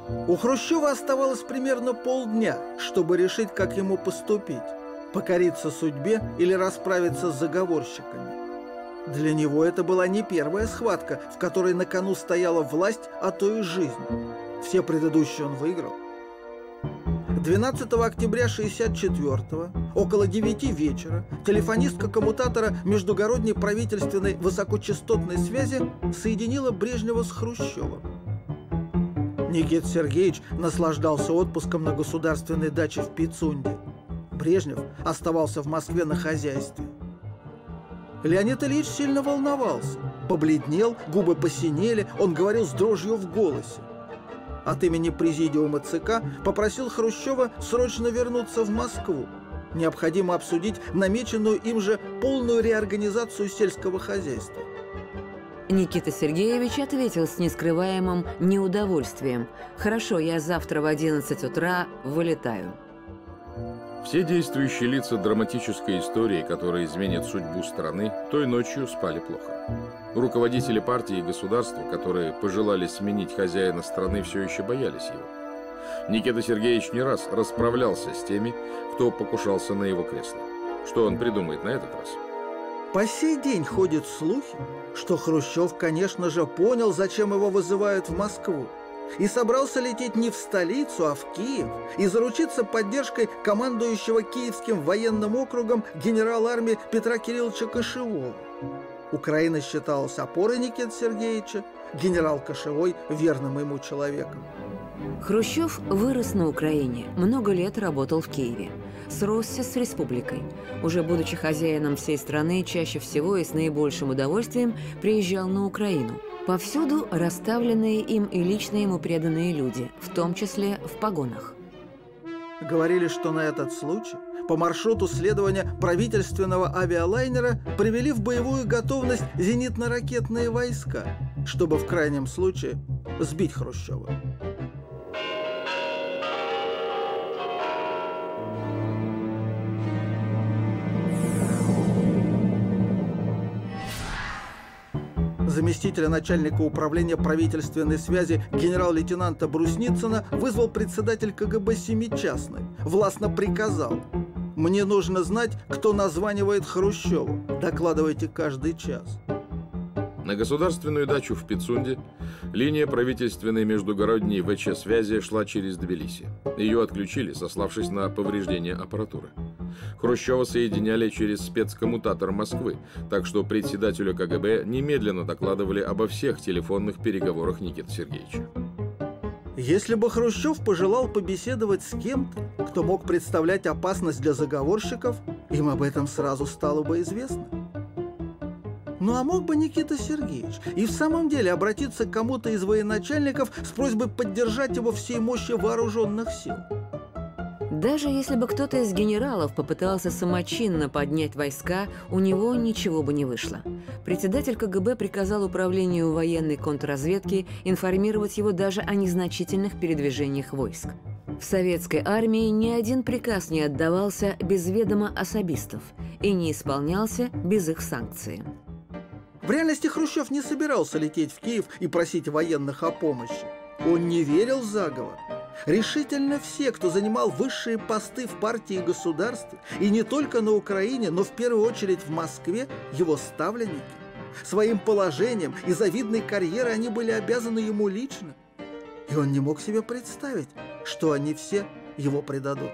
У Хрущева оставалось примерно полдня, чтобы решить, как ему поступить – покориться судьбе или расправиться с заговорщиками. Для него это была не первая схватка, в которой на кону стояла власть, а то и жизнь. Все предыдущие он выиграл. 12 октября 1964-го, около 9 вечера, телефонистка коммутатора междугородней правительственной высокочастотной связи соединила Брежнева с Хрущевым. Никита Сергеевич наслаждался отпуском на государственной даче в Пицунде. Брежнев оставался в Москве на хозяйстве. Леонид Ильич сильно волновался. Побледнел, губы посинели, он говорил с дрожью в голосе. От имени президиума ЦК попросил Хрущева срочно вернуться в Москву. Необходимо обсудить намеченную им же полную реорганизацию сельского хозяйства. Никита Сергеевич ответил с нескрываемым неудовольствием. «Хорошо, я завтра в 11 утра вылетаю». Все действующие лица драматической истории, которые изменят судьбу страны, той ночью спали плохо. Руководители партии и государства, которые пожелали сменить хозяина страны, все еще боялись его. Никита Сергеевич не раз расправлялся с теми, кто покушался на его кресло. Что он придумает на этот раз? По сей день ходят слухи, что Хрущев, конечно же, понял, зачем его вызывают в Москву, и собрался лететь не в столицу, а в Киев и заручиться поддержкой командующего Киевским военным округом генерала армии Петра Кирилловича Кошевого. Украина считалась опорой Никиты Сергеевича, генерал Кошевой – верным ему человеком. Хрущев вырос на Украине, много лет работал в Киеве. Сросся с республикой. Уже будучи хозяином всей страны, чаще всего и с наибольшим удовольствием приезжал на Украину. Повсюду расставленные им и лично ему преданные люди, в том числе в погонах. Говорили, что на этот случай по маршруту следования правительственного авиалайнера привели в боевую готовность зенитно-ракетные войска, чтобы в крайнем случае сбить Хрущева. Заместителя начальника управления правительственной связи генерал-лейтенанта Брусницына вызвал председатель КГБ Семичастный. Властно приказал: «Мне нужно знать, кто названивает Хрущеву. Докладывайте каждый час». На государственную дачу в Пицунде линия правительственной междугородней ВЧ-связи шла через Тбилиси. Ее отключили, сославшись на повреждение аппаратуры. Хрущева соединяли через спецкоммутатор Москвы, так что председателю КГБ немедленно докладывали обо всех телефонных переговорах Никиты Сергеевича. Если бы Хрущев пожелал побеседовать с кем-то, кто мог представлять опасность для заговорщиков, им об этом сразу стало бы известно. Ну а мог бы Никита Сергеевич и в самом деле обратиться к кому-то из военачальников с просьбой поддержать его всей мощи вооруженных сил? Даже если бы кто-то из генералов попытался самочинно поднять войска, у него ничего бы не вышло. Председатель КГБ приказал управлению военной контрразведки информировать его даже о незначительных передвижениях войск. В советской армии ни один приказ не отдавался без ведома особистов и не исполнялся без их санкции. В реальности Хрущев не собирался лететь в Киев и просить военных о помощи. Он не верил в заговор. Решительно все, кто занимал высшие посты в партии и государстве, и не только на Украине, но в первую очередь в Москве, его ставленники. Своим положением и завидной карьерой они были обязаны ему лично. И он не мог себе представить, что они все его предадут.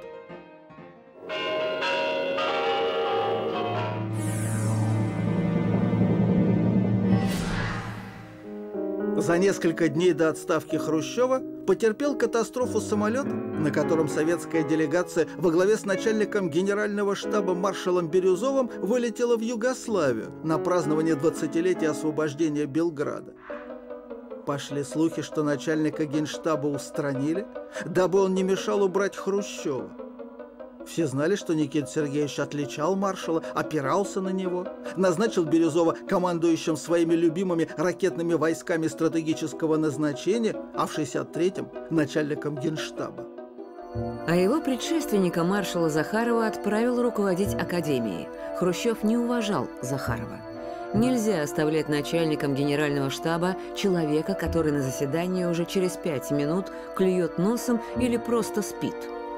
За несколько дней до отставки Хрущева потерпел катастрофу самолет, на котором советская делегация во главе с начальником генерального штаба маршалом Бирюзовым вылетела в Югославию на празднование 20-летия освобождения Белграда. Пошли слухи, что начальника генштаба устранили, дабы он не мешал убрать Хрущева. Все знали, что Никита Сергеевич отличал маршала, опирался на него, назначил Бирюзова командующим своими любимыми ракетными войсками стратегического назначения, а в 1963-м начальником генштаба. А его предшественника маршала Захарова отправил руководить академией. Хрущев не уважал Захарова. Нельзя оставлять начальником генерального штаба человека, который на заседании уже через 5 минут клюет носом или просто спит.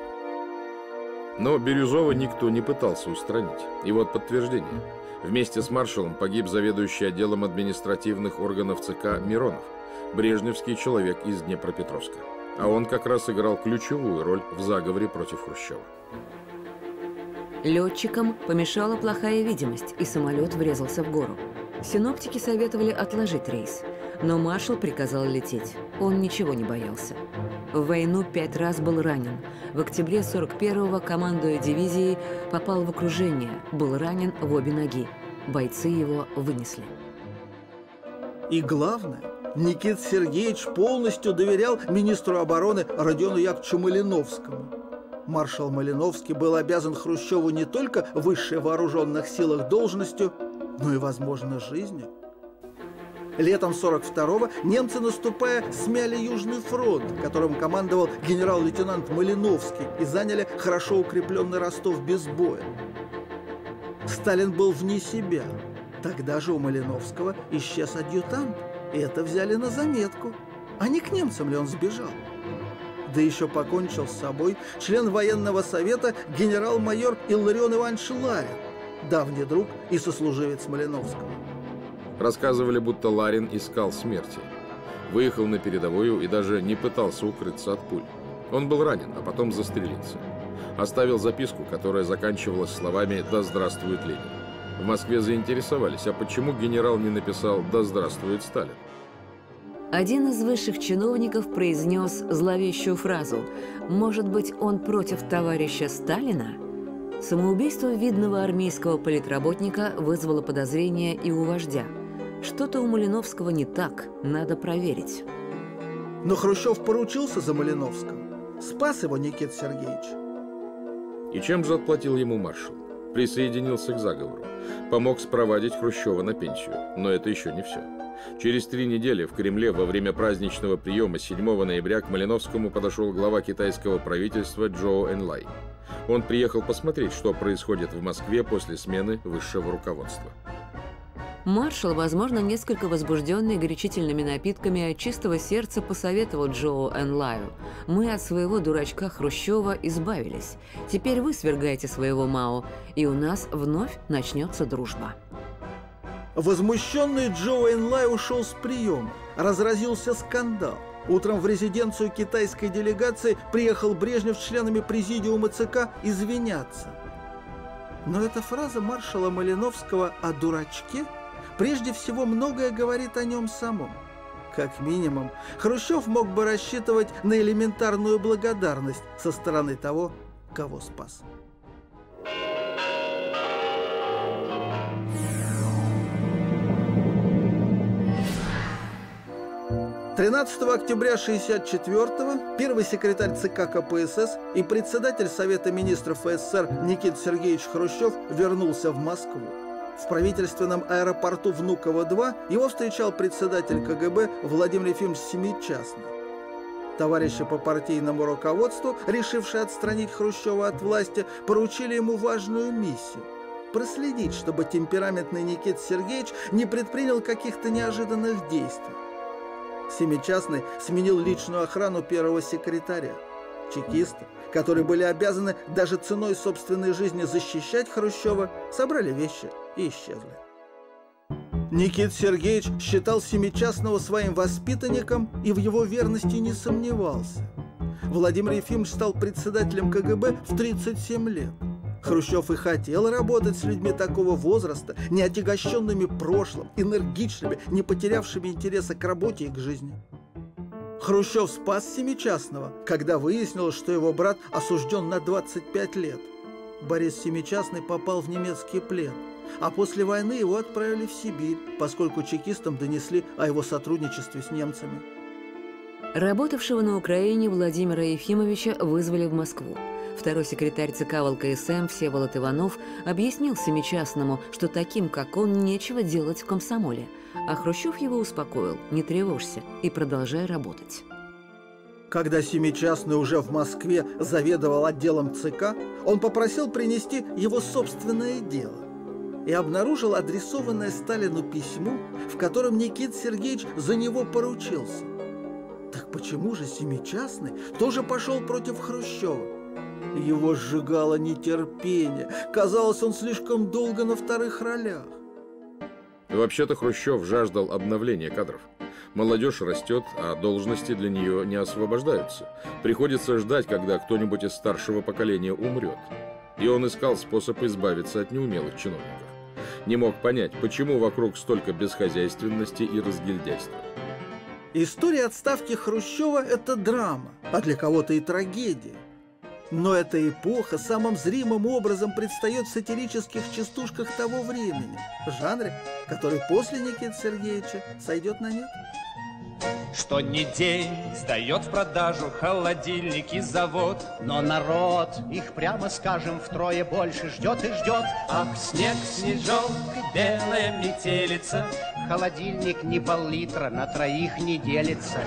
Но Бирюзова никто не пытался устранить. И вот подтверждение. Вместе с маршалом погиб заведующий отделом административных органов ЦК Миронов, брежневский человек из Днепропетровска. А он как раз играл ключевую роль в заговоре против Хрущева. Летчикам помешала плохая видимость, и самолет врезался в гору. Синоптики советовали отложить рейс, но маршал приказал лететь. Он ничего не боялся. В войну 5 раз был ранен. В октябре 41-го, командуя дивизией, попал в окружение, был ранен в обе ноги. Бойцы его вынесли. И главное, Никита Сергеевич полностью доверял министру обороны Родиону Яковлевичу Малиновскому. Маршал Малиновский был обязан Хрущеву не только в высших вооруженных силах должностью, но и, возможно, жизнью. Летом 42-го немцы, наступая, смяли Южный фронт, которым командовал генерал-лейтенант Малиновский, и заняли хорошо укрепленный Ростов без боя. Сталин был вне себя. Тогда же у Малиновского исчез адъютант, и это взяли на заметку. А не к немцам ли он сбежал? Да еще покончил с собой член военного совета генерал-майор Илларион Иванович Ларин, давний друг и сослуживец Малиновского. Рассказывали, будто Ларин искал смерти. Выехал на передовую и даже не пытался укрыться от пуль. Он был ранен, а потом застрелился. Оставил записку, которая заканчивалась словами «Да здравствует Ленин». В Москве заинтересовались, а почему генерал не написал «Да здравствует Сталин». Один из высших чиновников произнес зловещую фразу: «Может быть, он против товарища Сталина?» Самоубийство видного армейского политработника вызвало подозрения и у вождя. Что-то у Малиновского не так, надо проверить. Но Хрущев поручился за Малиновского. Спас его Никита Сергеевич. И чем же отплатил ему маршал? Присоединился к заговору. Помог спровадить Хрущева на пенсию. Но это еще не все. Через 3 недели в Кремле во время праздничного приема 7 ноября к Малиновскому подошел глава китайского правительства Чжоу Энлай. Он приехал посмотреть, что происходит в Москве после смены высшего руководства. Маршал, возможно, несколько возбужденный горячительными напитками, от чистого сердца посоветовал Чжоу Энлаю: «Мы от своего дурачка Хрущева избавились. Теперь вы свергайте своего Мао, и у нас вновь начнется дружба». Возмущенный Чжоу Энлай ушел с приема. Разразился скандал. Утром в резиденцию китайской делегации приехал Брежнев с членами президиума ЦК извиняться. Но эта фраза маршала Малиновского о дурачке прежде всего многое говорит о нем самом. Как минимум, Хрущев мог бы рассчитывать на элементарную благодарность со стороны того, кого спас. 13 октября 1964-го первый секретарь ЦК КПСС и председатель Совета министров СССР Никита Сергеевич Хрущев вернулся в Москву. В правительственном аэропорту Внуково-2 его встречал председатель КГБ Владимир Ефимович Семичастный. Товарищи по партийному руководству, решившие отстранить Хрущева от власти, поручили ему важную миссию – проследить, чтобы темпераментный Никита Сергеевич не предпринял каких-то неожиданных действий. Семичастный сменил личную охрану первого секретаря. Чекисты, которые были обязаны даже ценой собственной жизни защищать Хрущева, собрали вещи и исчезли. Никита Сергеевич считал Семичастного своим воспитанником и в его верности не сомневался. Владимир Ефимович стал председателем КГБ в 37 лет. Хрущев и хотел работать с людьми такого возраста, не отягощенными прошлым, энергичными, не потерявшими интереса к работе и к жизни. Хрущев спас Семичастного, когда выяснилось, что его брат осужден на 25 лет. Борис Семичастный попал в немецкий плен, а после войны его отправили в Сибирь, поскольку чекистам донесли о его сотрудничестве с немцами. Работавшего на Украине Владимира Ефимовича вызвали в Москву. Второй секретарь ЦК ВЛКСМ Всеволод Иванов объяснил Семичастному, что таким, как он, нечего делать в комсомоле. А Хрущев его успокоил: «Не тревожься и продолжай работать». Когда Семичастный уже в Москве заведовал отделом ЦК, он попросил принести его собственное дело. и обнаружил адресованное Сталину письмо, в котором Никита Сергеевич за него поручился. Так почему же Семичастный тоже пошел против Хрущева? Его сжигало нетерпение. Казалось, он слишком долго на вторых ролях. Вообще-то Хрущев жаждал обновления кадров. Молодежь растет, а должности для нее не освобождаются. Приходится ждать, когда кто-нибудь из старшего поколения умрет. И он искал способ избавиться от неумелых чиновников. Не мог понять, почему вокруг столько бесхозяйственности и разгильдяйства. История отставки Хрущева – это драма, а для кого-то и трагедия. Но эта эпоха самым зримым образом предстает в сатирических частушках того времени, в жанре, который после Никиты Сергеевича сойдет на нет. Что ни день сдает в продажу холодильники завод. Но народ, их прямо скажем, втрое больше ждет и ждет. Ах, снег, снежок, белая метелица. Холодильник не пол-литра, на троих не делится.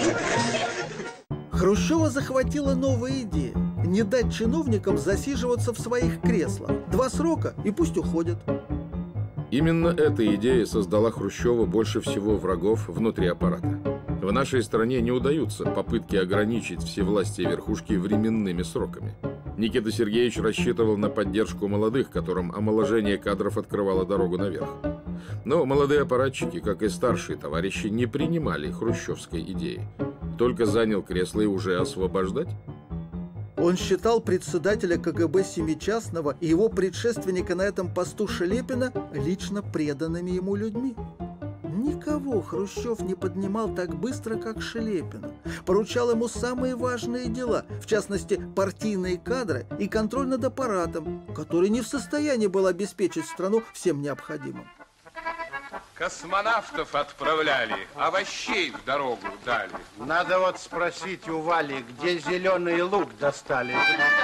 Хрущева захватила новая идея – не дать чиновникам засиживаться в своих креслах. 2 срока и пусть уходят. Именно эта идея создала Хрущеву больше всего врагов внутри аппарата. В нашей стране не удаются попытки ограничить всевластие верхушки временными сроками. Никита Сергеевич рассчитывал на поддержку молодых, которым омоложение кадров открывало дорогу наверх. Но молодые аппаратчики, как и старшие товарищи, не принимали хрущевской идеи. Только занял кресло и уже освобождать? Он считал председателя КГБ Семичастного и его предшественника на этом посту Шелепина лично преданными ему людьми. Никого Хрущев не поднимал так быстро, как Шелепина. Поручал ему самые важные дела, в частности, партийные кадры и контроль над аппаратом, который не в состоянии был обеспечить страну всем необходимым. Космонавтов отправляли, овощей в дорогу дали. Надо вот спросить у Вали, где зеленый лук достали.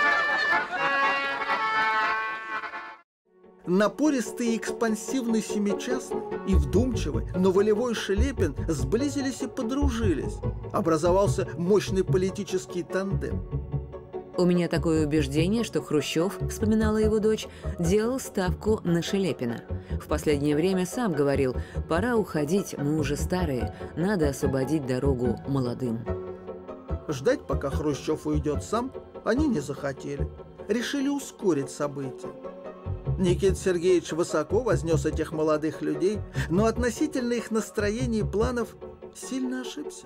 Напористый и экспансивный Семичастный и вдумчивый, но волевой Шелепин сблизились и подружились. Образовался мощный политический тандем. У меня такое убеждение, что Хрущев, вспоминала его дочь, делал ставку на Шелепина. В последнее время сам говорил: пора уходить, мы уже старые, надо освободить дорогу молодым. Ждать, пока Хрущев уйдет сам, они не захотели. Решили ускорить события. Никита Сергеевич высоко вознес этих молодых людей, но относительно их настроений и планов сильно ошибся.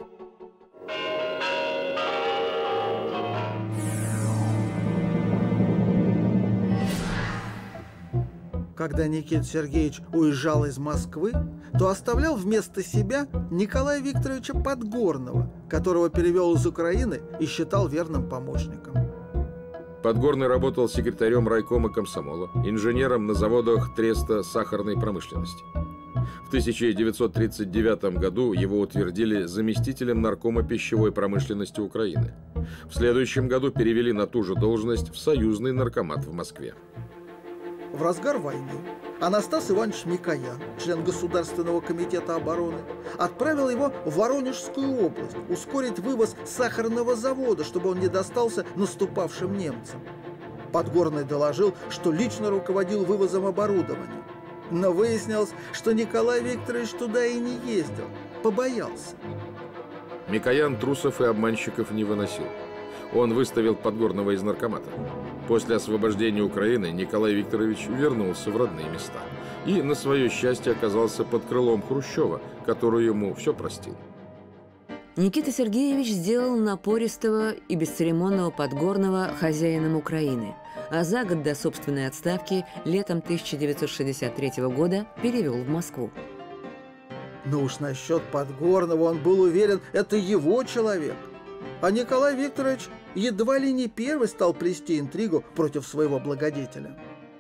Когда Никита Сергеевич уезжал из Москвы, то оставлял вместо себя Николая Викторовича Подгорного, которого перевел из Украины и считал верным помощником. Подгорный работал секретарем райкома комсомола, инженером на заводах Треста сахарной промышленности. В 1939 году его утвердили заместителем наркома пищевой промышленности Украины. В следующем году перевели на ту же должность в союзный наркомат в Москве. В разгар войны Анастас Иванович Микоян, член Государственного комитета обороны, отправил его в Воронежскую область ускорить вывоз сахарного завода, чтобы он не достался наступавшим немцам. Подгорный доложил, что лично руководил вывозом оборудования. Но выяснилось, что Николай Викторович туда и не ездил, побоялся. Микоян трусов и обманщиков не выносил. Он выставил Подгорного из наркомата. После освобождения Украины Николай Викторович вернулся в родные места и, на свое счастье, оказался под крылом Хрущева, который ему все простил. Никита Сергеевич сделал напористого и бесцеремонного Подгорного хозяином Украины, а за год до собственной отставки, летом 1963 года, перевел в Москву. Но уж насчет Подгорного он был уверен, это его человек. А Николай Викторович едва ли не первый стал плести интригу против своего благодетеля.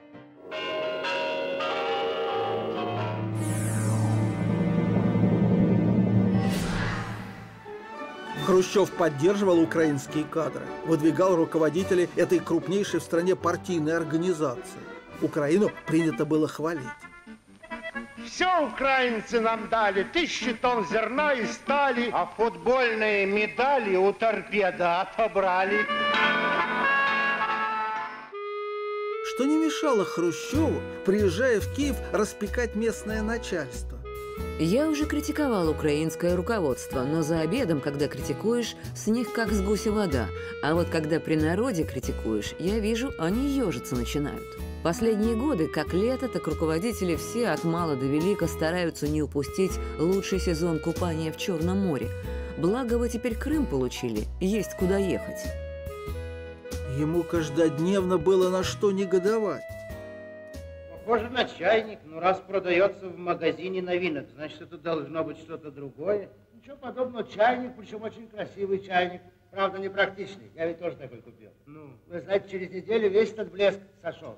Хрущев поддерживал украинские кадры, выдвигал руководителей этой крупнейшей в стране партийной организации. Украину принято было хвалить. Все украинцы нам дали, 1000 тонн зерна и стали, А футбольные медали у торпеда отобрали. что не мешало Хрущеву, приезжая в Киев, распекать местное начальство. Я уже критиковал украинское руководство, но за обедом, когда критикуешь, с них как с гуся вода. А вот когда при народе критикуешь, я вижу, они ежиться начинают. Последние годы, как лето, так руководители все от мала до велика стараются не упустить лучший сезон купания в Черном море. Благо вы теперь Крым получили, есть куда ехать. Ему каждодневно было на что негодовать. Похоже на чайник, но раз продается в магазине новинок, значит, это должно быть что-то другое. Ничего подобного, чайник, причем очень красивый чайник. Правда, непрактичный. Я ведь тоже такой купил. Ну, вы знаете, через неделю весь этот блеск сошел.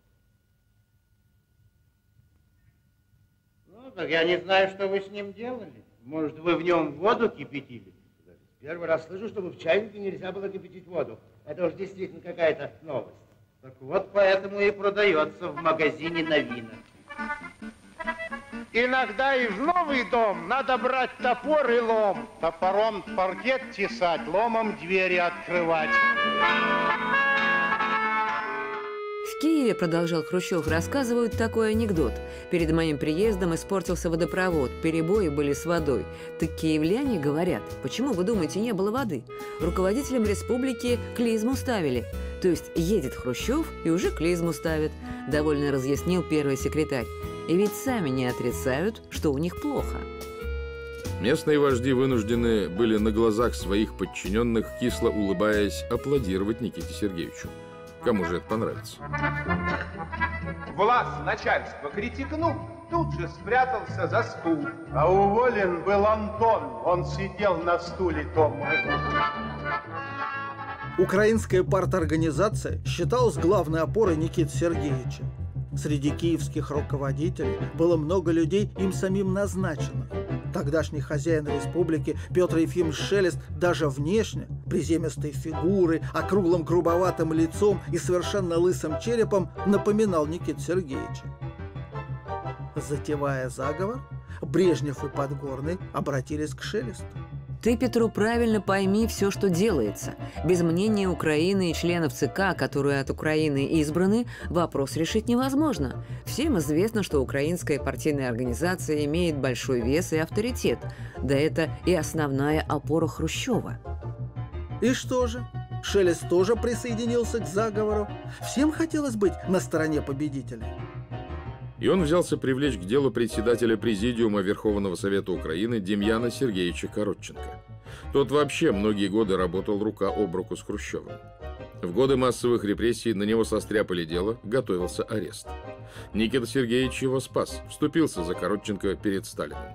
Ну, так я не знаю, что вы с ним делали. Может, вы в нем воду кипятили? Первый раз слышу, чтобы в чайнике нельзя было кипятить воду. Это уж действительно какая-то новость. Так вот, поэтому и продается в магазине новинок. Иногда и в новый дом надо брать топор и лом. Топором паркет тесать, ломом двери открывать. В Киеве, продолжал Хрущев, рассказывают такой анекдот. Перед моим приездом испортился водопровод, перебои были с водой. Так киевляне говорят, почему, вы думаете, не было воды? Руководителям республики клизму ставили. То есть едет Хрущев и уже клизму ставит, довольно разъяснил первый секретарь. И ведь сами не отрицают, что у них плохо. Местные вожди вынуждены были на глазах своих подчиненных, кисло улыбаясь, аплодировать Никите Сергеевичу. Кому же это понравится? Власть начальства критикнул, тут же спрятался за стул. А уволен был Антон, он сидел на стуле том. Украинская парторганизация считалась главной опорой Никиты Сергеевича. Среди киевских руководителей было много людей, им самим назначенных. Тогдашний хозяин республики Петр Ефимович Шелест даже внешне, приземистой фигурой, округлым грубоватым лицом и совершенно лысым черепом, напоминал Никиту Сергеевича. Затевая заговор, Брежнев и Подгорный обратились к Шелесту. Ты, Петру, правильно пойми все, что делается. Без мнения Украины и членов ЦК, которые от Украины избраны, вопрос решить невозможно. Всем известно, что украинская партийная организация имеет большой вес и авторитет. Да это и основная опора Хрущева. И что же? Шелест тоже присоединился к заговору. Всем хотелось быть на стороне победителей. И он взялся привлечь к делу председателя Президиума Верховного Совета Украины Демьяна Сергеевича Коротченко. Тот вообще многие годы работал рука об руку с Хрущевым. В годы массовых репрессий на него состряпали дело, готовился арест. Никита Сергеевич его спас, вступился за Коротченко перед Сталиным.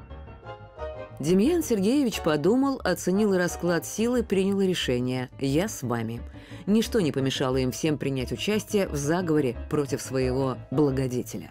Демьян Сергеевич подумал, оценил расклад сил и принял решение «Я с вами». Ничто не помешало им всем принять участие в заговоре против своего благодетеля.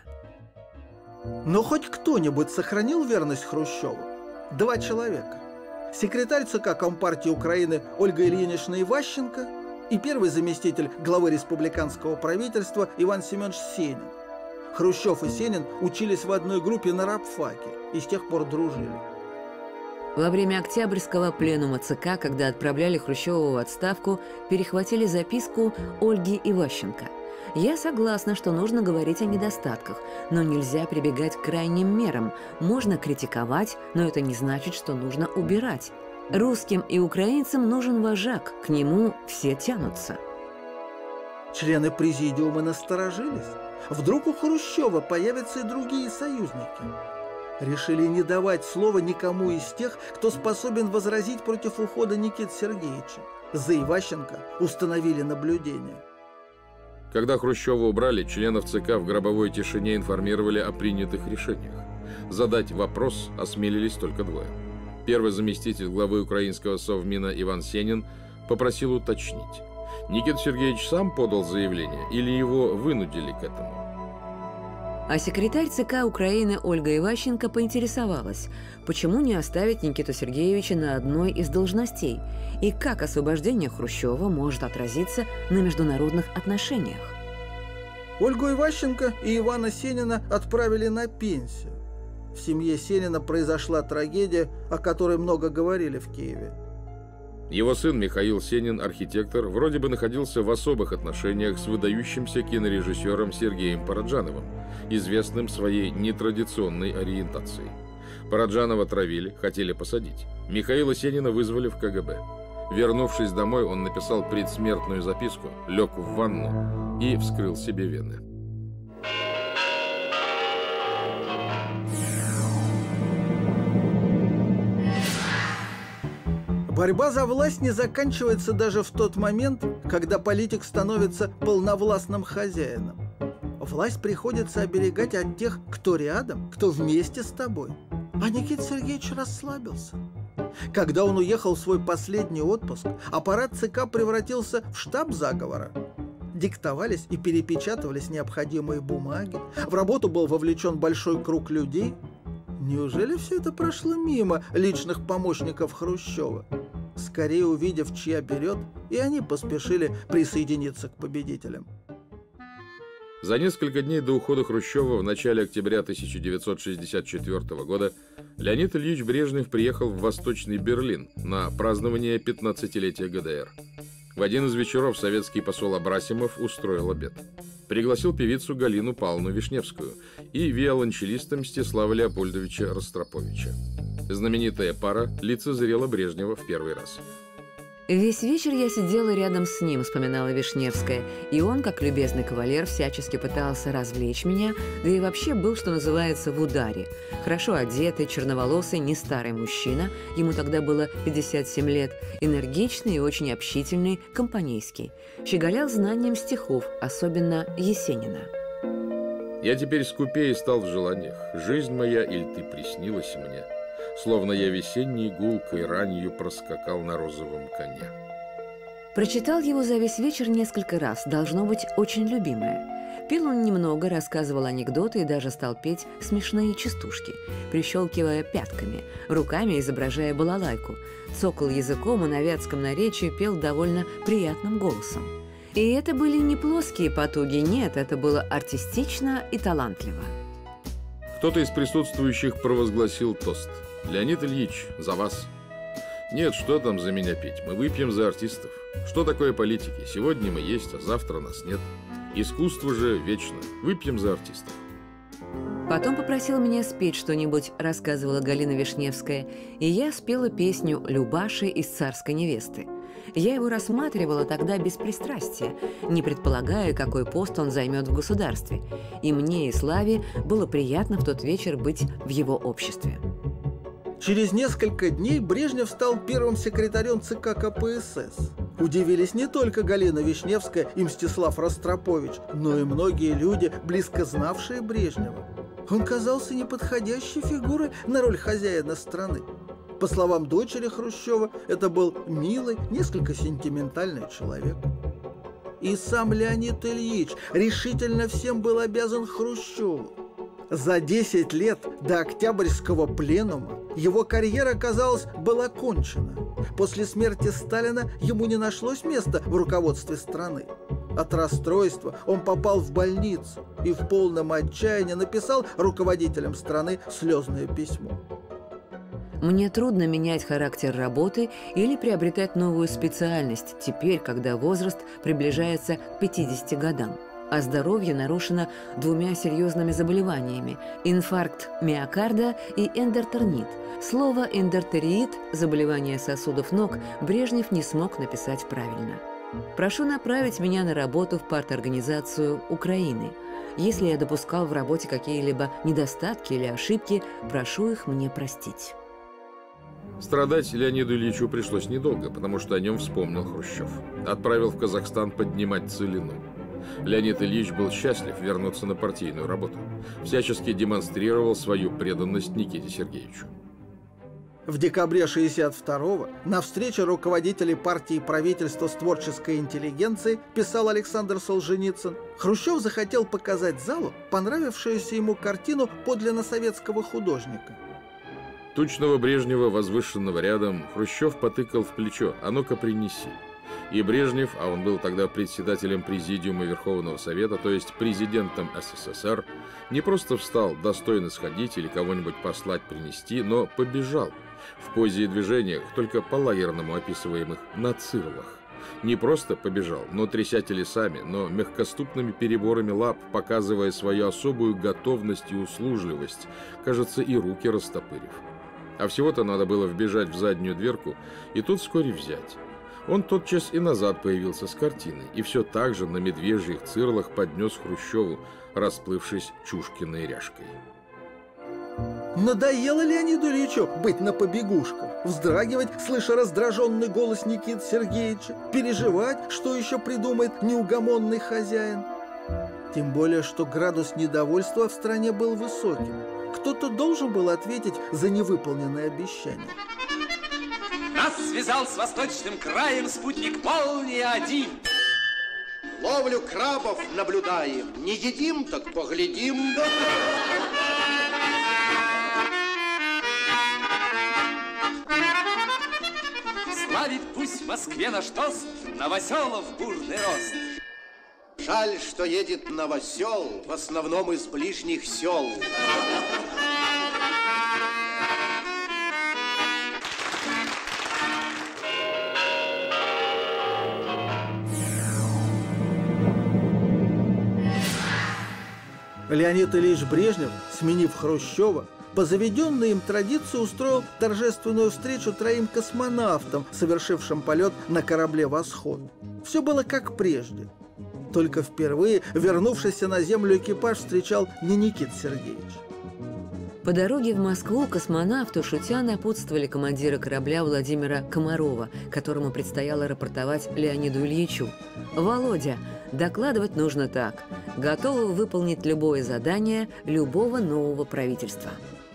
Но хоть кто-нибудь сохранил верность Хрущеву? 2 человека. Секретарь ЦК Компартии Украины Ольга Ильинична Иващенко и первый заместитель главы республиканского правительства Иван Семенович Сенин. Хрущев и Сенин учились в одной группе на рабфаке и с тех пор дружили. Во время Октябрьского пленума ЦК, когда отправляли Хрущева в отставку, перехватили записку Ольги Иващенко. «Я согласна, что нужно говорить о недостатках, но нельзя прибегать к крайним мерам. Можно критиковать, но это не значит, что нужно убирать. Русским и украинцам нужен вожак, к нему все тянутся». Члены президиума насторожились. Вдруг у Хрущева появятся и другие союзники. Решили не давать слова никому из тех, кто способен возразить против ухода Никиты Сергеевича. За Иващенко установили наблюдение. Когда Хрущева убрали, членов ЦК в гробовой тишине информировали о принятых решениях. Задать вопрос осмелились только 2. Первый заместитель главы украинского Совмина Иван Сенин попросил уточнить, Никита Сергеевич сам подал заявление или его вынудили к этому? А секретарь ЦК Украины Ольга Иващенко поинтересовалась, почему не оставить Никиту Сергеевича на одной из должностей и как освобождение Хрущева может отразиться на международных отношениях. Ольгу Иващенко и Ивана Сенина отправили на пенсию. В семье Сенина произошла трагедия, о которой много говорили в Киеве. Его сын Михаил Сенин, архитектор, вроде бы находился в особых отношениях с выдающимся кинорежиссером Сергеем Параджановым, известным своей нетрадиционной ориентацией. Параджанова травили, хотели посадить. Михаила Сенина вызвали в КГБ. Вернувшись домой, он написал предсмертную записку, лег в ванну и вскрыл себе вены. Борьба за власть не заканчивается даже в тот момент, когда политик становится полновластным хозяином. Власть приходится оберегать от тех, кто рядом, кто вместе с тобой. А Никита Сергеевич расслабился. Когда он уехал в свой последний отпуск, аппарат ЦК превратился в штаб заговора. Диктовались и перепечатывались необходимые бумаги. В работу был вовлечен большой круг людей. Неужели все это прошло мимо личных помощников Хрущева? Скорее увидев, чья берет, и они поспешили присоединиться к победителям. За несколько дней до ухода Хрущева в начале октября 1964 года Леонид Ильич Брежнев приехал в Восточный Берлин на празднование 15-летия ГДР. В один из вечеров советский посол Абрасимов устроил обед. Пригласил певицу Галину Павловну Вишневскую и виолончелиста Мстислава Леопольдовича Ростроповича. Знаменитая пара лицезрела Брежнева в первый раз. «Весь вечер я сидела рядом с ним», — вспоминала Вишневская, «и он, как любезный кавалер, всячески пытался развлечь меня, да и вообще был, что называется, в ударе. Хорошо одетый, черноволосый, не старый мужчина, ему тогда было 57 лет, энергичный и очень общительный, компанейский. Щеголял знанием стихов, особенно Есенина. «Я теперь скупее стал в желаниях. Жизнь моя, иль ты приснилась мне. Словно я весенней гулкой ранью проскакал на розовом коне». Прочитал его за весь вечер несколько раз, должно быть, очень любимое. Пил он немного, рассказывал анекдоты и даже стал петь смешные частушки, прищелкивая пятками, руками изображая балалайку. Цокал языком и на вятском наречии пел довольно приятным голосом. И это были не плоские потуги, нет, это было артистично и талантливо. Кто-то из присутствующих провозгласил тост. «Леонид Ильич, за вас!» «Нет, что там за меня петь? Мы выпьем за артистов. Что такое политики? Сегодня мы есть, а завтра нас нет. Искусство же вечно. Выпьем за артистов». Потом попросил меня спеть что-нибудь, рассказывала Галина Вишневская, и я спела песню «Любаши» из «Царской невесты». Я его рассматривала тогда без пристрастия, не предполагая, какой пост он займет в государстве. И мне, и Славе было приятно в тот вечер быть в его обществе. Через несколько дней Брежнев стал первым секретарем ЦК КПСС. Удивились не только Галина Вишневская и Мстислав Ростропович, но и многие люди, близко знавшие Брежнева. Он казался неподходящей фигурой на роль хозяина страны. По словам дочери Хрущева, это был милый, несколько сентиментальный человек. И сам Леонид Ильич решительно всем был обязан Хрущеву. За 10 лет до Октябрьского пленума его карьера, казалось, была кончена. После смерти Сталина ему не нашлось места в руководстве страны. От расстройства он попал в больницу и в полном отчаянии написал руководителям страны слезное письмо. Мне трудно менять характер работы или приобретать новую специальность теперь, когда возраст приближается к 50 годам, а здоровье нарушено 2 серьезными заболеваниями – инфаркт миокарда и эндотернит. Слово «эндотериит» – заболевание сосудов ног – Брежнев не смог написать правильно. Прошу направить меня на работу в парторганизацию Украины. Если я допускал в работе какие-либо недостатки или ошибки, прошу их мне простить. Страдать Леониду Ильичу пришлось недолго, потому что о нем вспомнил Хрущев. Отправил в Казахстан поднимать целину. Леонид Ильич был счастлив вернуться на партийную работу. Всячески демонстрировал свою преданность Никите Сергеевичу. В декабре 1962-го на встрече руководителей партии и правительства с творческой интеллигенцией, писал Александр Солженицын, Хрущев захотел показать залу понравившуюся ему картину подлинно советского художника. Тучного Брежнева, возвышенного рядом, Хрущев потыкал в плечо: «А ну-ка принеси». И Брежнев, а он был тогда председателем Президиума Верховного Совета, то есть президентом СССР, не просто встал достойно сходить или кого-нибудь послать принести, но побежал, В позе и движениях, только по-лагерному описываемых на цирлах. Не просто побежал, но тряся телесами, но мягкоступными переборами лап, показывая свою особую готовность и услужливость, кажется, и руки растопырив. А всего-то надо было вбежать в заднюю дверку и тут вскоре взять. Он тотчас и назад появился с картиной, и все так же на медвежьих цирлах поднес Хрущеву, расплывшись Чушкиной ряжкой. Надоело Леониду Ильичу быть на побегушках, вздрагивать, слыша раздраженный голос Никиты Сергеевича, переживать, что еще придумает неугомонный хозяин. Тем более, что градус недовольства в стране был высоким. Кто-то должен был ответить за невыполненное обещание. Нас связал с восточным краем спутник «Молния-1». Ловлю крабов наблюдаем. Не едим, так поглядим. Славит пусть в Москве наш тост Новоселов бурный рост. Жаль, что едет новосел в основном из ближних сел. Леонид Ильич Брежнев, сменив Хрущева, по заведенной им традиции устроил торжественную встречу троим космонавтам, совершившим полет на корабле «Восход». Все было как прежде. Только впервые вернувшийся на Землю экипаж встречал не Никита Сергеевич. По дороге в Москву космонавту, шутя, напутствовали командира корабля Владимира Комарова, которому предстояло рапортовать Леониду Ильичу. «Володя, докладывать нужно так. Готовы выполнить любое задание любого нового правительства».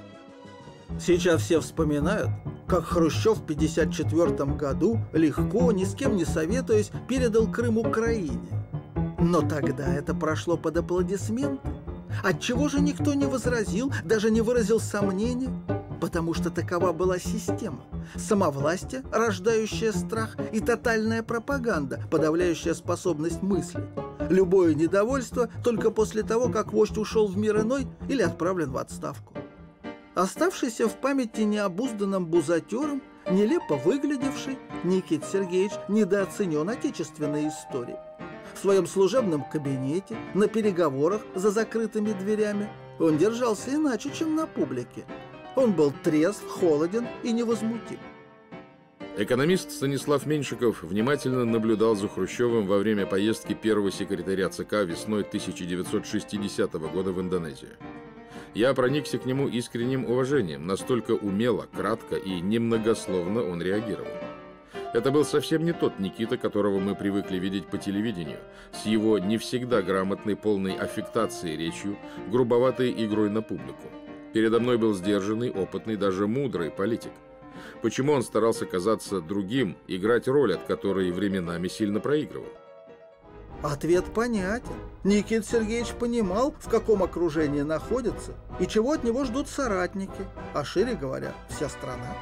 Сейчас все вспоминают, как Хрущев в 1954 году легко, ни с кем не советуясь, передал Крым Украине. Но тогда это прошло под аплодисменты. Отчего же никто не возразил, даже не выразил сомнения? Потому что такова была система. Самовластие, рождающее страх, и тотальная пропаганда, подавляющая способность мыслить. Любое недовольство только после того, как вождь ушел в мир иной или отправлен в отставку. Оставшийся в памяти необузданным бузатером, нелепо выглядевший, Никита Сергеевич недооценен отечественной историей. В своем служебном кабинете, на переговорах за закрытыми дверями он держался иначе, чем на публике. Он был трезв, холоден и невозмутим. Экономист Станислав Меньшиков внимательно наблюдал за Хрущевым во время поездки первого секретаря ЦК весной 1960 года в Индонезию. Я проникся к нему искренним уважением, настолько умело, кратко и немногословно он реагировал. Это был совсем не тот Никита, которого мы привыкли видеть по телевидению, с его не всегда грамотной, полной аффектацией речью, грубоватой игрой на публику. Передо мной был сдержанный, опытный, даже мудрый политик. Почему он старался казаться другим, играть роль, от которой временами сильно проигрывал? Ответ понятен. Никита Сергеевич понимал, в каком окружении находится и чего от него ждут соратники, а шире говоря, вся страна.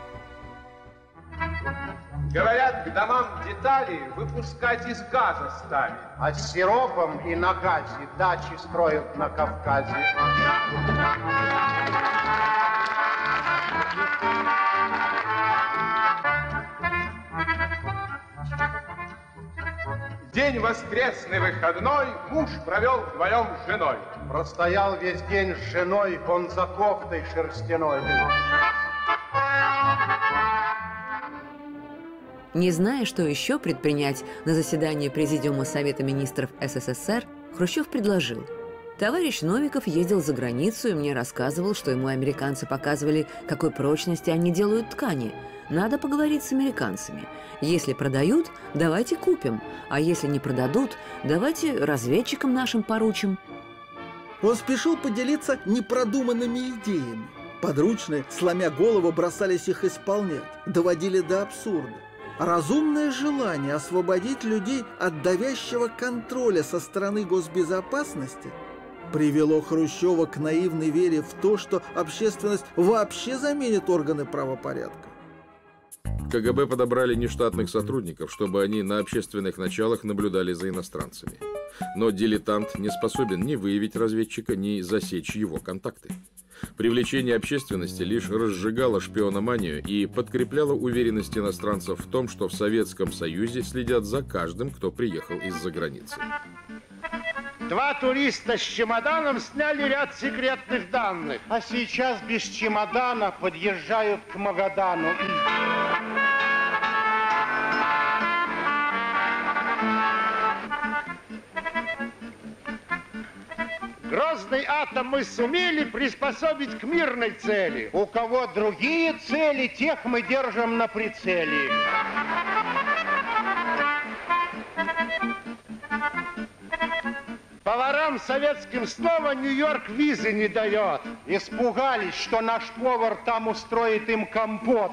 Говорят, к домам детали выпускать из газа стали. А с сиропом и на газе дачи строят на Кавказе. День воскресный выходной муж провел вдвоем с женой. Простоял весь день с женой, он за кофтой шерстяной. Не зная, что еще предпринять на заседании Президиума Совета министров СССР, Хрущев предложил. Товарищ Новиков ездил за границу и мне рассказывал, что ему американцы показывали, какой прочности они делают ткани. Надо поговорить с американцами. Если продают, давайте купим. А если не продадут, давайте разведчикам нашим поручим. Он спешил поделиться непродуманными идеями. Подручные, сломя голову, бросались их исполнять, доводили до абсурда. Разумное желание освободить людей от давящего контроля со стороны госбезопасности привело Хрущева к наивной вере в то, что общественность вообще заменит органы правопорядка. КГБ подобрали нештатных сотрудников, чтобы они на общественных началах наблюдали за иностранцами. Но дилетант не способен ни выявить разведчика, ни засечь его контакты. Привлечение общественности лишь разжигало шпиономанию и подкрепляло уверенность иностранцев в том, что в Советском Союзе следят за каждым, кто приехал из-за границы. 2 туриста с чемоданом сняли ряд секретных данных. А сейчас без чемодана подъезжают к Магадану. Грозный атом мы сумели приспособить к мирной цели. У кого другие цели, тех мы держим на прицеле. Поварам советским снова Нью-Йорк визы не дает. Испугались, что наш повар там устроит им компот.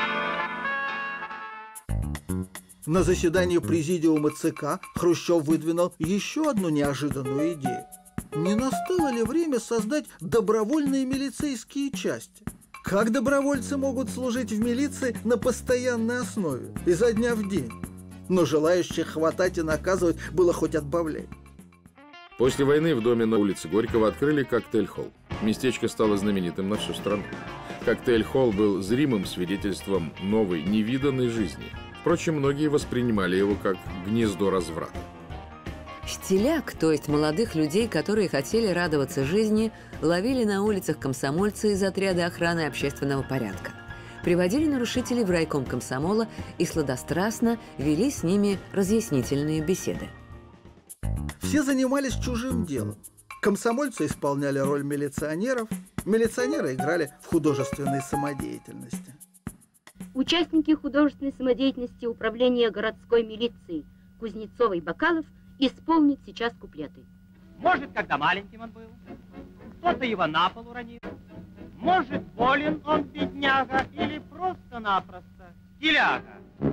На заседании президиума ЦК Хрущев выдвинул еще одну неожиданную идею. Не настало ли время создать добровольные милицейские части? Как добровольцы могут служить в милиции на постоянной основе, изо дня в день? Но желающих хватать и наказывать было хоть отбавляй. После войны в доме на улице Горького открыли коктейль-холл. Местечко стало знаменитым на всю страну. Коктейль-холл был зримым свидетельством новой, невиданной жизни. Впрочем, многие воспринимали его как гнездо разврата. Стиляк, то есть молодых людей, которые хотели радоваться жизни, ловили на улицах комсомольцы из отряда охраны общественного порядка. Приводили нарушителей в райком комсомола и сладострастно вели с ними разъяснительные беседы. Все занимались чужим делом. Комсомольцы исполняли роль милиционеров, милиционеры играли в художественной самодеятельности. Участники художественной самодеятельности управления городской милиции Кузнецова и Бакалов исполнит сейчас куплеты. Может, когда маленьким он был, кто-то его на пол уронил. Может, болен он, бедняга, или просто-напросто стиляга.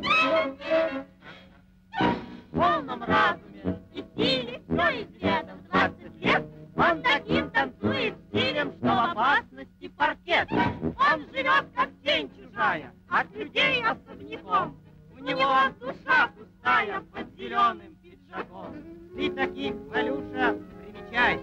В полном разуме и стиле все изрядом 20 лет. Он таким танцует стилем, что в опасности паркет. Он живет, как тень чужая, от людей особняком. У него душа пустая под зеленым пиджаком. Ты таких, Валюша, примечай.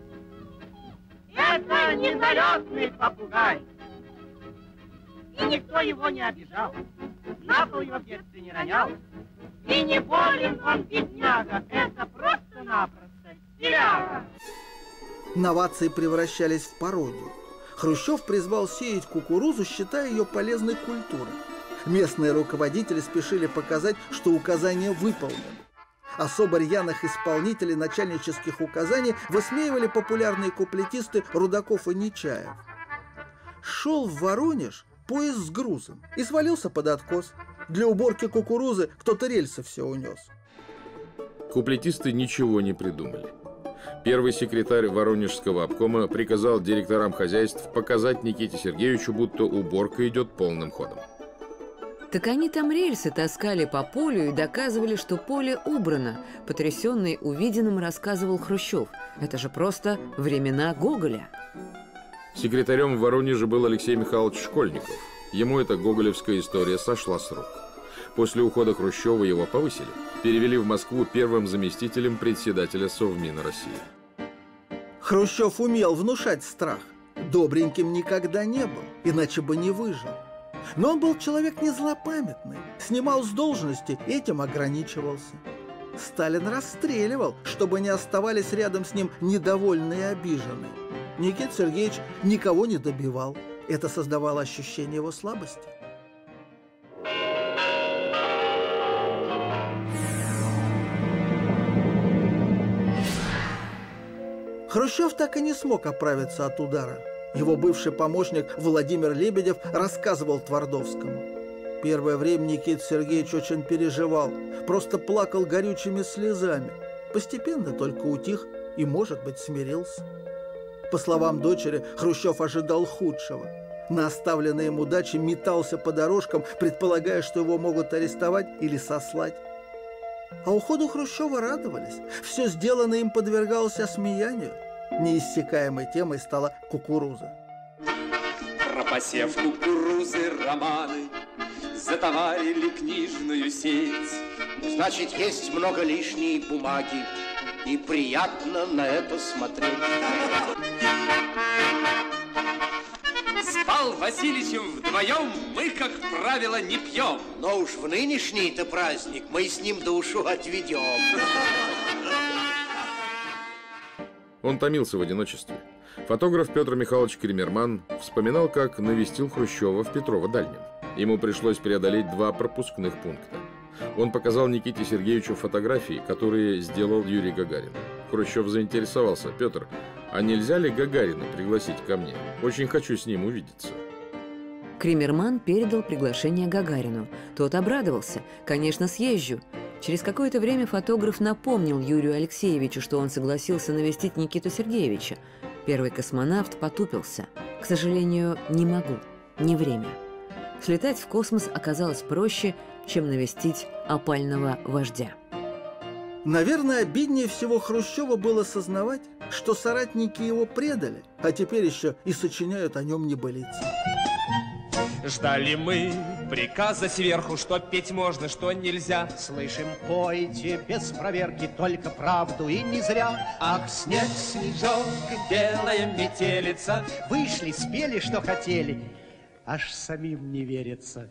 Это не залетный попугай. И никто его не обижал. На пол его в детстве не ронял. И не болен он, бедняга. Это просто-напросто стиляга. Новации превращались в пародию. Хрущев призвал сеять кукурузу, считая ее полезной культурой. Местные руководители спешили показать, что указания выполнены. Особо рьяных исполнителей начальнических указаний высмеивали популярные куплетисты Рудаков и Нечаев. Шел в Воронеж поезд с грузом и свалился под откос. Для уборки кукурузы кто-то рельсы все унес. Куплетисты ничего не придумали. Первый секретарь Воронежского обкома приказал директорам хозяйств показать Никите Сергеевичу, будто уборка идет полным ходом. Так они там рельсы таскали по полю и доказывали, что поле убрано. Потрясенный увиденным рассказывал Хрущев. Это же просто времена Гоголя. Секретарем в Воронеже был Алексей Михайлович Школьников. Ему эта гоголевская история сошла с рук. После ухода Хрущева его повысили. Перевели в Москву первым заместителем председателя Совмина России. Хрущев умел внушать страх. Добреньким никогда не был, иначе бы не выжил. Но он был человек не злопамятный, снимал с должности, этим ограничивался. Сталин расстреливал, чтобы не оставались рядом с ним недовольные и обиженные. Никита Сергеевич никого не добивал. Это создавало ощущение его слабости. Хрущев так и не смог оправиться от удара. Его бывший помощник Владимир Лебедев рассказывал Твардовскому. Первое время Никита Сергеевич очень переживал, просто плакал горючими слезами. Постепенно только утих и, может быть, смирился. По словам дочери, Хрущев ожидал худшего. На оставленной ему даче метался по дорожкам, предполагая, что его могут арестовать или сослать. А уходу Хрущева радовались. Все сделанное им подвергалось осмеянию. Неиссякаемой темой стала кукуруза. Про посев кукурузы романы затоварили книжную сеть. Значит, есть много лишней бумаги, и приятно на это смотреть. Павел Васильевичем вдвоем мы, как правило, не пьем. Но уж в нынешний-то праздник мы с ним душу отведем. Он томился в одиночестве. Фотограф Петр Михайлович Кремерман вспоминал, как навестил Хрущева в Петрово-Дальнем. Ему пришлось преодолеть 2 пропускных пункта. Он показал Никите Сергеевичу фотографии, которые сделал Юрий Гагарин. Хрущев заинтересовался: «Петр, а нельзя ли Гагарина пригласить ко мне? Очень хочу с ним увидеться». Кремерман передал приглашение Гагарину. Тот обрадовался. «Конечно, съезжу». Через какое-то время фотограф напомнил Юрию Алексеевичу, что он согласился навестить Никиту Сергеевича. Первый космонавт потупился. «К сожалению, не могу. Не время». Слетать в космос оказалось проще, чем навестить опального вождя. Наверное, обиднее всего Хрущева было сознавать, что соратники его предали, а теперь еще и сочиняют о нем небылицы. Ждали мы приказа сверху, что петь можно, что нельзя. Слышим, пойте без проверки, только правду и не зря. Ах, снег, снежок, белая метелица. Вышли, спели, что хотели, аж самим не верится.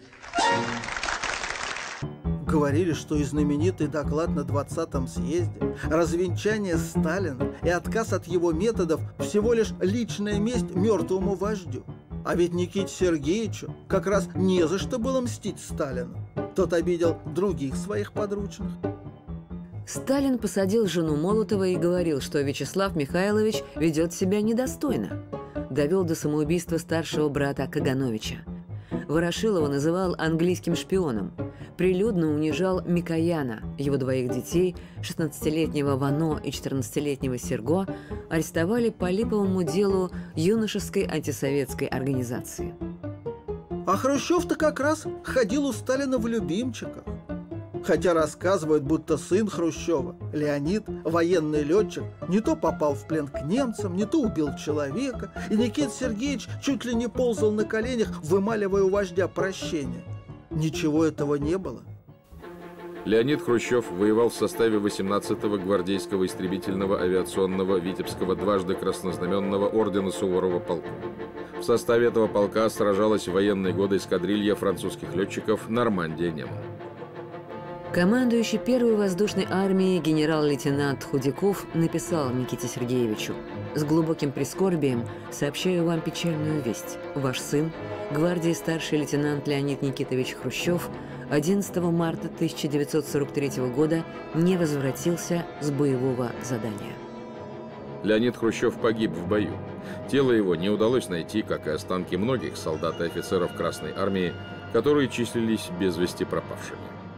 Говорили, что и знаменитый доклад на 20-м съезде, развенчание Сталина и отказ от его методов всего лишь личная месть мертвому вождю. А ведь Никите Сергеевичу как раз не за что было мстить Сталину. Тот обидел других своих подручных. Сталин посадил жену Молотова и говорил, что Вячеслав Михайлович ведет себя недостойно. Довел до самоубийства старшего брата Кагановича. Ворошилова называл английским шпионом. Прилюдно унижал Микояна, его 2 детей, 16-летнего Вано и 14-летнего Серго, арестовали по липовому делу юношеской антисоветской организации. А Хрущев-то как раз ходил у Сталина в любимчиках. Хотя рассказывают, будто сын Хрущева, Леонид, военный летчик, не то попал в плен к немцам, не то убил человека, и Никита Сергеевич чуть ли не ползал на коленях, вымаливая у вождя прощения. Ничего этого не было. Леонид Хрущев воевал в составе 18-го гвардейского истребительного авиационного Витебского дважды краснознаменного ордена Суворова полка. В составе этого полка сражалась в военные годы эскадрилья французских летчиков «Нормандия-Неман». Командующий первой воздушной армией генерал-лейтенант Худяков написал Никите Сергеевичу: «С глубоким прискорбием сообщаю вам печальную весть. Ваш сын, гвардии старший лейтенант Леонид Никитович Хрущев, 11 марта 1943 года не возвратился с боевого задания». Леонид Хрущев погиб в бою. Тело его не удалось найти, как и останки многих солдат и офицеров Красной армии, которые числились без вести пропавшими.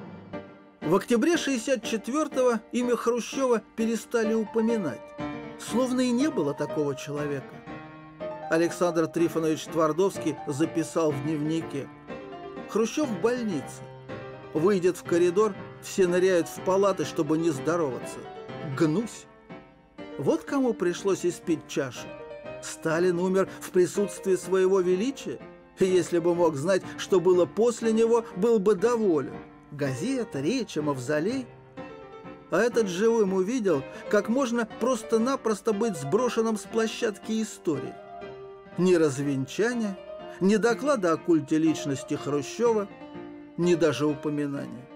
В октябре 1964-го имя Хрущева перестали упоминать, словно и не было такого человека. Александр Трифонович Твардовский записал в дневнике: «Хрущев в больнице. Выйдет в коридор, все ныряют в палаты, чтобы не здороваться. Гнусь». Вот кому пришлось испить чашу. Сталин умер в присутствии своего величия. И если бы мог знать, что было после него, был бы доволен. Газета, речи, мавзолей. А этот живым увидел, как можно просто-напросто быть сброшенным с площадки истории. Ни развенчания, ни доклада о культе личности Хрущева, ни даже упоминания.